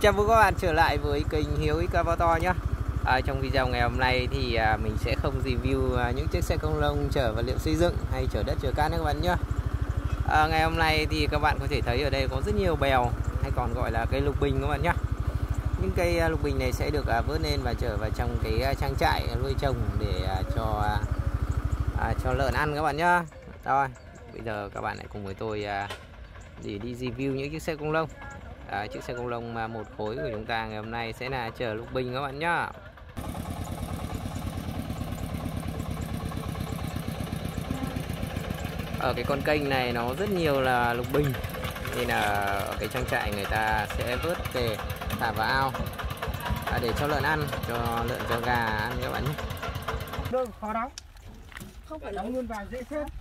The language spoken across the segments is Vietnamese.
Chào mừng các bạn trở lại với kênh Hiếu Excavator nhé. Trong video ngày hôm nay thì mình sẽ không review những chiếc xe công nông chở vật liệu xây dựng hay chở đất chở cát các bạn nhé. Ngày hôm nay thì các bạn có thể thấy ở đây có rất nhiều bèo hay còn gọi là cây lục bình các bạn nhé. Những cây lục bình này sẽ được vớt lên và chở vào trong cái trang trại nuôi trồng để cho lợn ăn các bạn nhé. Rồi, bây giờ các bạn hãy cùng với tôi để đi review những chiếc xe công nông. Chiếc xe công nông một khối của chúng ta ngày hôm nay sẽ là chở lục bình các bạn nhá. Ở cái con kênh này nó rất nhiều là lục bình, nên là ở cái trang trại người ta sẽ vớt về thả vào ao để cho lợn ăn, cho lợn cho gà ăn các bạn nhé. Đâu khó đóng, không phải đóng luôn vào dễ xếp.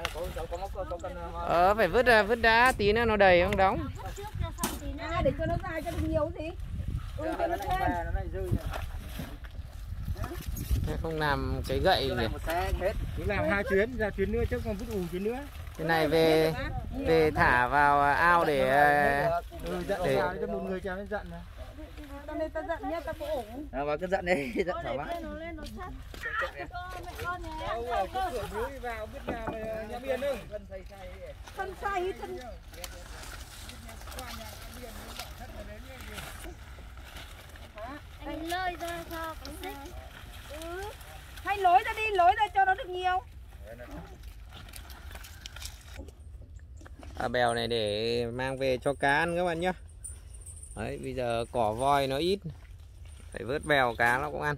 Phải vứt đá tí nữa nó đầy không đóng. Để cho nó dài cho được nhiều gì. Cho nó thêm. Không làm cái gậy nhỉ? Cứ làm 2 chuyến, ra chuyến nữa chứ còn vứt chuyến nữa. Cái này về thả vào ao để cho một người cho nó giận này. Tao nên ta giận nhá, ta có ổn. Vào cứ giận đi, giận thoải mái. Nó lên nó sát. Vào biết nào nhà Biên không? Thân say thân. Anh lơi ra cho có xích. Hay lối ra cho nó được nhiều. Bèo này để mang về cho cá ăn các bạn nhé. Đấy, bây giờ cỏ voi nó ít, phải vớt bèo cá nó cũng ăn.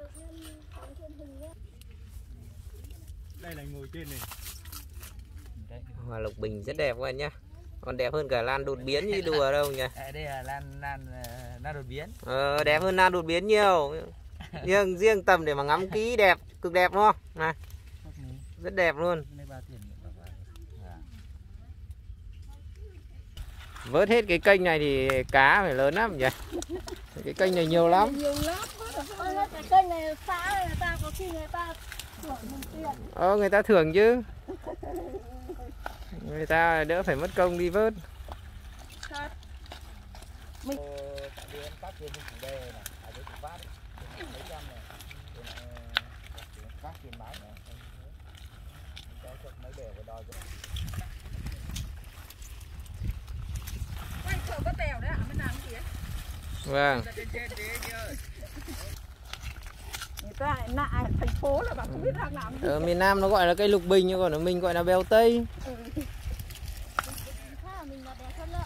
Đây là ngồi trên này. Hoa lục bình rất đẹp các bạn nhé. Còn đẹp hơn cả lan đột biến như đùa đâu nhỉ. Đây là lan đột biến. Đẹp hơn lan đột biến nhiều. Nhưng riêng tầm để mà ngắm kỹ đẹp, cực đẹp đúng không? Này. Rất đẹp luôn. Vớt hết cái kênh này thì cá phải lớn lắm nhỉ. Cái kênh này nhiều lắm. Cái kênh này xã người ta có khi người ta thưởng tiền. Người ta thưởng chứ. Người ta đỡ phải mất công đi vớt. Mình quay chờ có bèo đấy ạ, mới làm gì ấy. Vâng. Người ta lại nạ thành phố là bà không biết đang làm gì. Ở miền Nam nó gọi là cây lục bình, nhưng còn ở mình gọi là bèo Tây. Mình là bèo thân lợn.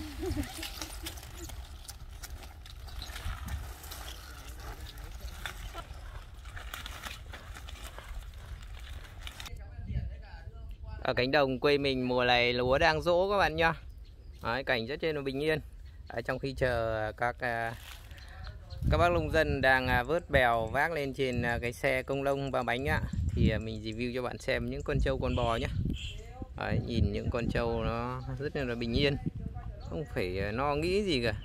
Ở cánh đồng quê mình mùa này lúa đang rỗ các bạn nhá. Đấy, cảnh rất trên bình yên. Trong khi chờ các bác nông dân đang vớt bèo vác lên trên cái xe công nông và bánh ạ, thì mình review cho bạn xem những con trâu con bò nhé. Đấy, nhìn những con trâu nó rất là bình yên, không phải lo nghĩ gì cả.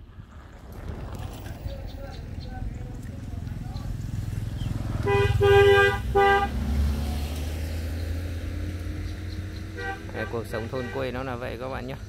Đấy, cuộc sống thôn quê nó là vậy các bạn nhé.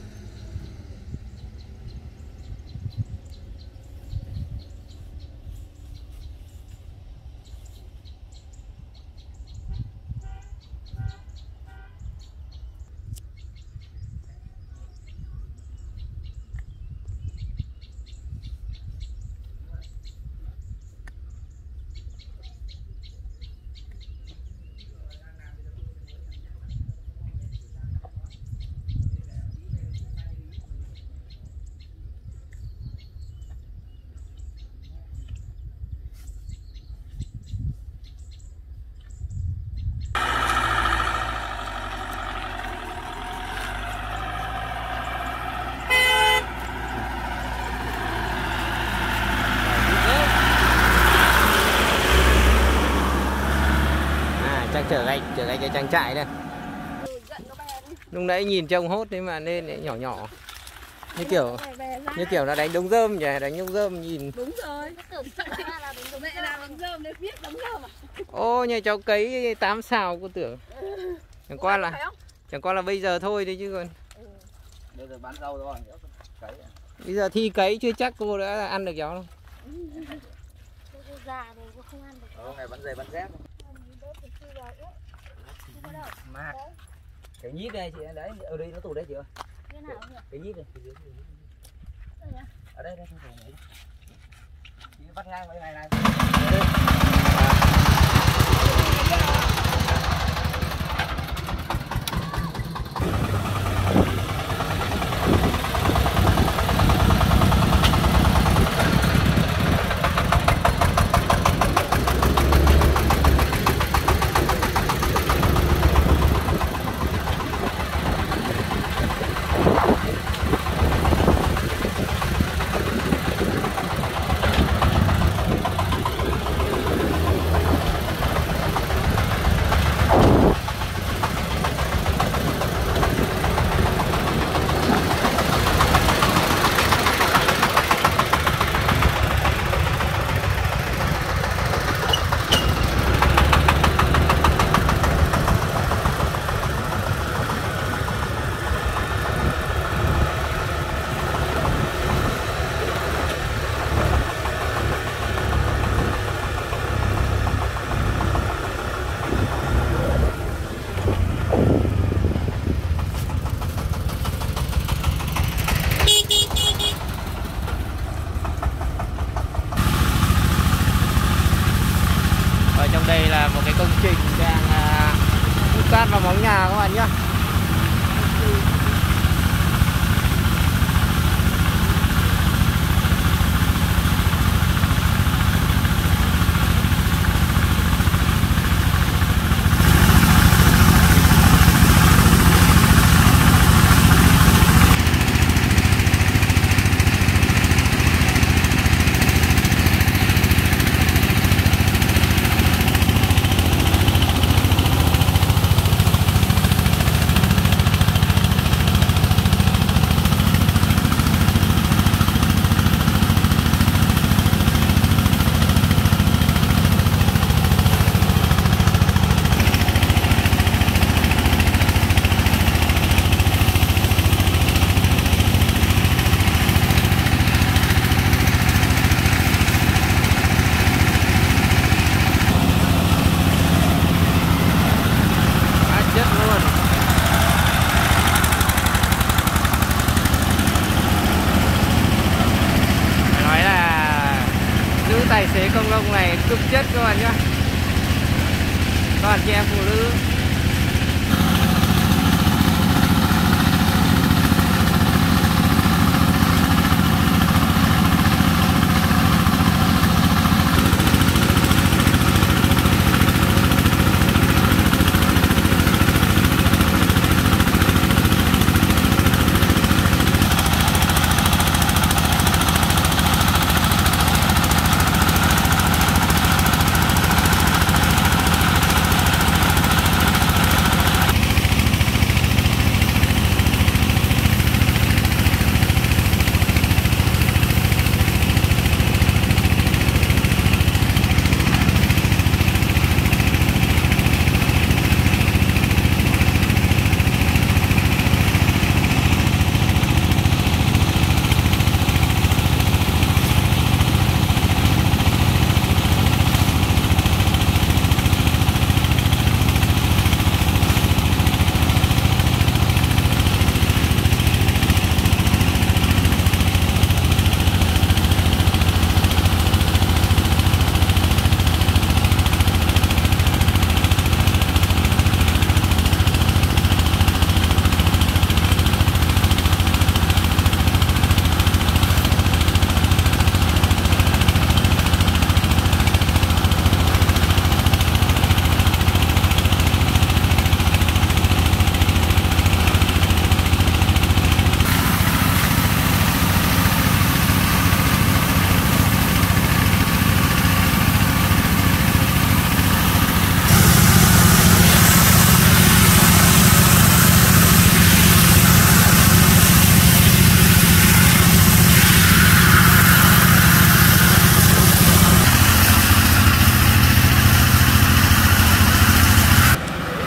Chở gạch cái trang trại đây. Lúc nãy nhìn trông hốt thế mà nên nhỏ nhỏ. Như kiểu nó đánh đống rơm nhỉ, đánh đống rơm nhìn. Đúng rồi. Mẹ làm đống rơm đấy, biết đống rơm à? Ô, nhà cháu cấy 8 sào cô tưởng. Chẳng qua là bây giờ thôi đấy chứ còn. Bây giờ bán rau rồi. Cấy. Bây giờ thi cấy chưa chắc cô đã ăn được gió đâu. Cô già rồi cô không ăn được. Ngày bắn giày bắn dép. Mát. Cái nhít đây chị đấy, ở đây nó tủ đây chị ơi. Cái nào nhỉ? Cái nhít này, cái dưới. Ở đây không phải đấy. Chị bắt ngang mấy ngày này. Trong đây là một cái công trình đang hút cát vào móng nhà các bạn nhé. Tài xế công nông này cực chất các bạn nhé. Toàn chị em phụ nữ.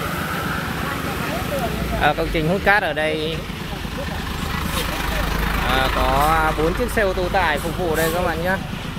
Công trình hút cát ở đây Có 4 chiếc xe ô tô tải phục vụ đây các bạn nhé.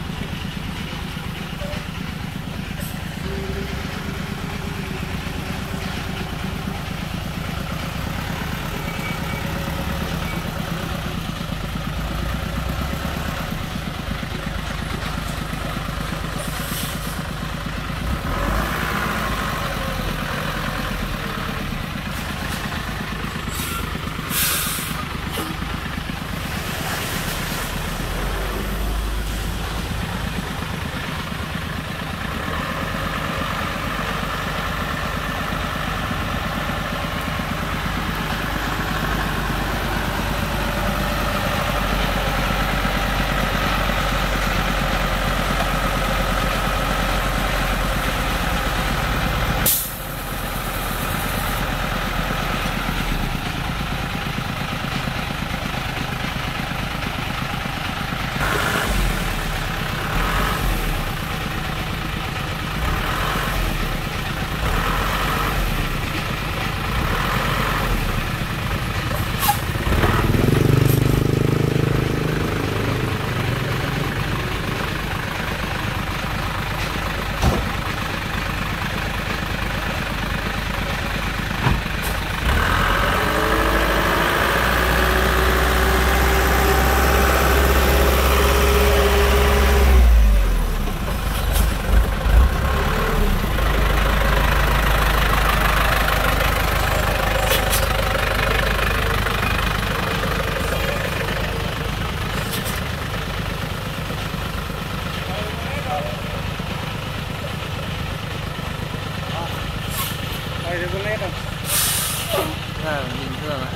Bình thường ạ.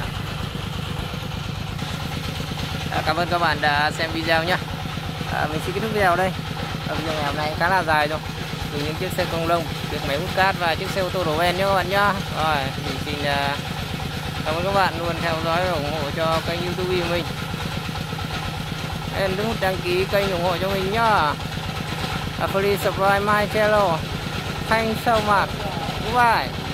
Cảm ơn các bạn đã xem video nhé. Mình xin kết thúc video ở đây. Video ngày hôm nay khá là dài rồi, từ những chiếc xe công nông, chiếc máy hút cát và chiếc xe ô tô đổ ben nhé các bạn nhé. Rồi mình xin cảm ơn các bạn luôn theo dõi và ủng hộ cho kênh YouTube của mình. Đừng quên đăng ký kênh ủng hộ cho mình nhá. Please subscribe my channel. Thanks so much. Goodbye.